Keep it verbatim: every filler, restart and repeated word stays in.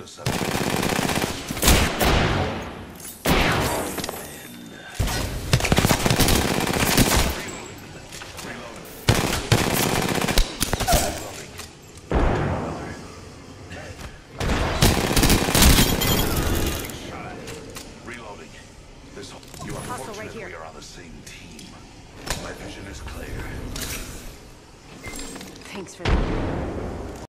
a subject. Hostile right here. We are on the same team. My vision is clear. Thanks for that.